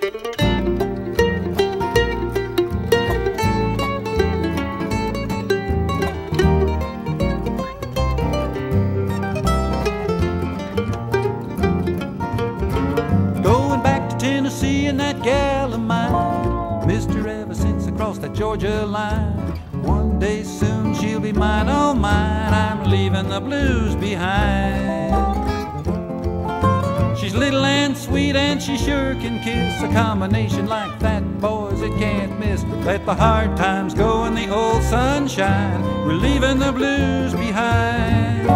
Tennessee and that gal of mine missed her ever since I crossed that Georgia line. One day soon she'll be mine, oh mine. I'm leaving the blues behind. She's little and sweet and she sure can kiss. A combination like that, boys, it can't miss. Let the hard times go and the old sunshine. We're leaving the blues behind.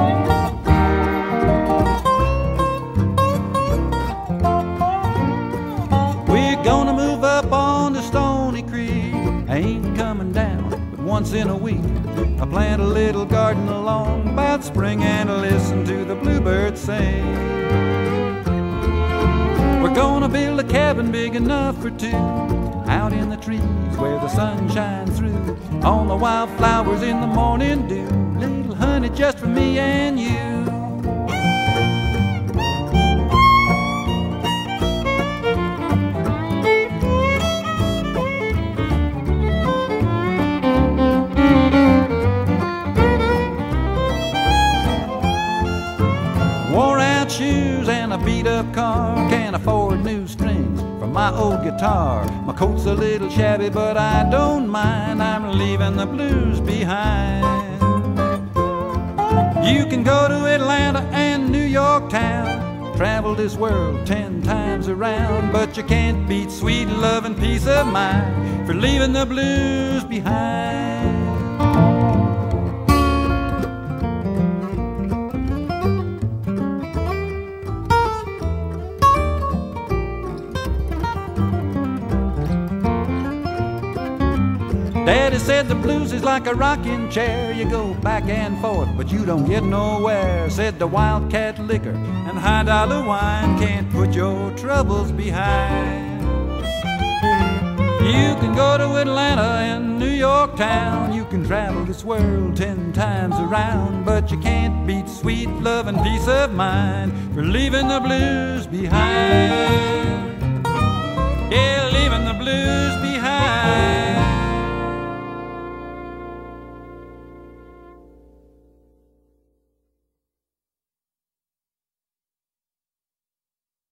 Gonna move up on to Stony Creek. I ain't coming down but once in a week. I plant a little garden along about spring and I listen to the bluebirds sing. We're gonna build a cabin big enough for two, out in the trees where the sun shines through, on the wildflowers in the morning dew. Little honey just for me and you. Shoes and a beat-up car, can't afford new strings for my old guitar. My coat's a little shabby but I don't mind. I'm leaving the blues behind. You can go to Atlanta and New York town, travel this world 10 times around, but you can't beat sweet love and peace of mind for leaving the blues behind. Daddy said the blues is like a rocking chair. You go back and forth, but you don't get nowhere. Said the wildcat liquor and high-dollar wine can't put your troubles behind. You can go to Atlanta and New York town, you can travel this world 10 times around, but you can't beat sweet love and peace of mind for leaving the blues behind. Yeah, leaving the blues behind.